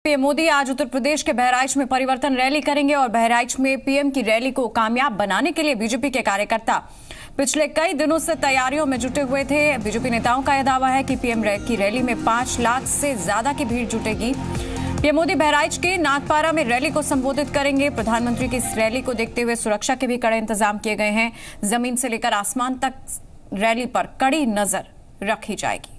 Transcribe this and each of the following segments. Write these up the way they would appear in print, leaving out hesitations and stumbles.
PM Modi आज उत्तर प्रदेश के बहराइच में परिवर्तन रैली करेंगे और बहराइच में पीएम की रैली को कामयाब बनाने के लिए बीजेपी के कार्यकर्ता पिछले कई दिनों से तैयारियों में जुटे हुए थे। बीजेपी नेताओं का यह दावा है कि पीएम की रैली में 5 लाख से ज्यादा की भीड़ जुटेगी। पीएम मोदी बहराइच के नागपारा में रैली को संबोधित करेंगे। प्रधानमंत्री की इस रैली को देखते हुए सुरक्षा के भी कड़े इंतजाम किए गए हैं। जमीन से लेकर आसमान तक रैली पर कड़ी नजर रखी जाएगी।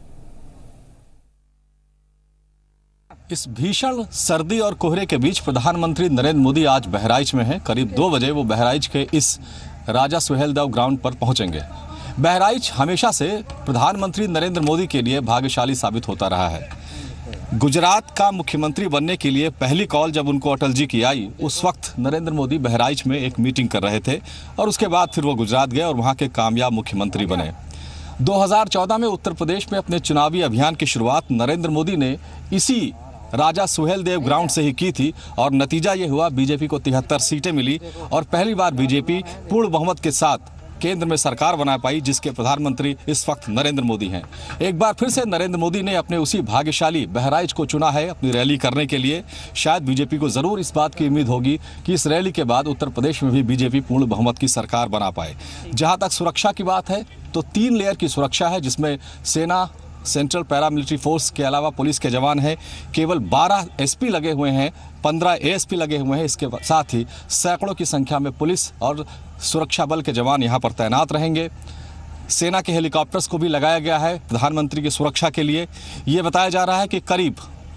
इस भीषण सर्दी और कोहरे के बीच प्रधानमंत्री नरेंद्र मोदी आज बहराइच में हैं। करीब 2 बजे वो बहराइच के इस राजा सुहेलदेव ग्राउंड पर पहुंचेंगे। बहराइच हमेशा से प्रधानमंत्री नरेंद्र मोदी के लिए भाग्यशाली साबित होता रहा है। गुजरात का मुख्यमंत्री बनने के लिए पहली कॉल जब उनको अटल जी की आई, उस वक्त नरेंद्र मोदी बहराइच में एक मीटिंग कर रहे थे और उसके बाद फिर वो गुजरात गए और वहाँ के कामयाब मुख्यमंत्री बने। 2014 में उत्तर प्रदेश में अपने चुनावी अभियान की शुरुआत नरेंद्र मोदी ने इसी राजा सुहेलदेव ग्राउंड से ही की थी और नतीजा ये हुआ, बीजेपी को 73 सीटें मिली और पहली बार बीजेपी पूर्ण बहुमत के साथ केंद्र में सरकार बना पाई, जिसके प्रधानमंत्री इस वक्त नरेंद्र मोदी हैं। एक बार फिर से नरेंद्र मोदी ने अपने उसी भाग्यशाली बहराइच को चुना है अपनी रैली करने के लिए। शायद बीजेपी को जरूर इस बात की उम्मीद होगी कि इस रैली के बाद उत्तर प्रदेश में भी बीजेपी पूर्ण बहुमत की सरकार बना पाए। जहां तक सुरक्षा की बात है तो 3 लेयर की सुरक्षा है, जिसमें सेना, सेंट्रल पैरामिलिट्री फोर्स के अलावा पुलिस के जवान हैं। केवल 12 एसपी लगे हुए हैं, 15 एएसपी लगे हुए हैं। इसके साथ ही सैकड़ों की संख्या में पुलिस और सुरक्षा बल के जवान यहां पर तैनात रहेंगे। सेना के हेलीकॉप्टर्स को भी लगाया गया है प्रधानमंत्री की सुरक्षा के लिए। ये बताया जा रहा है कि करीब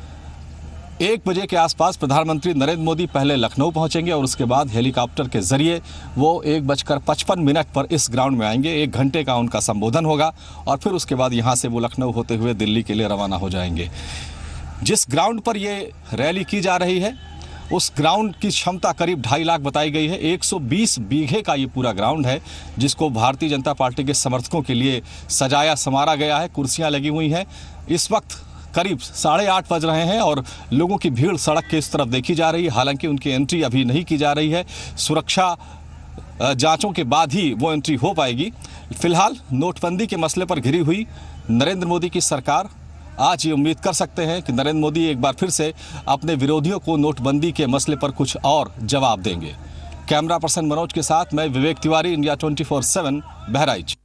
1 बजे के आसपास प्रधानमंत्री नरेंद्र मोदी पहले लखनऊ पहुंचेंगे और उसके बाद हेलीकॉप्टर के जरिए वो 1:55 पर इस ग्राउंड में आएंगे। 1 घंटे का उनका संबोधन होगा और फिर उसके बाद यहां से वो लखनऊ होते हुए दिल्ली के लिए रवाना हो जाएंगे। जिस ग्राउंड पर ये रैली की जा रही है उस ग्राउंड की क्षमता करीब 2.5 लाख बताई गई है। 120 बीघे का ये पूरा ग्राउंड है, जिसको भारतीय जनता पार्टी के समर्थकों के लिए सजाया संवारा गया है। कुर्सियां लगी हुई हैं। इस वक्त करीब 8:30 बज रहे हैं और लोगों की भीड़ सड़क के इस तरफ देखी जा रही है। हालांकि उनकी एंट्री अभी नहीं की जा रही है, सुरक्षा जांचों के बाद ही वो एंट्री हो पाएगी। फिलहाल नोटबंदी के मसले पर घिरी हुई नरेंद्र मोदी की सरकार आज ये उम्मीद कर सकते हैं कि नरेंद्र मोदी एक बार फिर से अपने विरोधियों को नोटबंदी के मसले पर कुछ और जवाब देंगे। कैमरा पर्सन मनोज के साथ मैं विवेक तिवारी, इंडिया 24/7 बहराइच।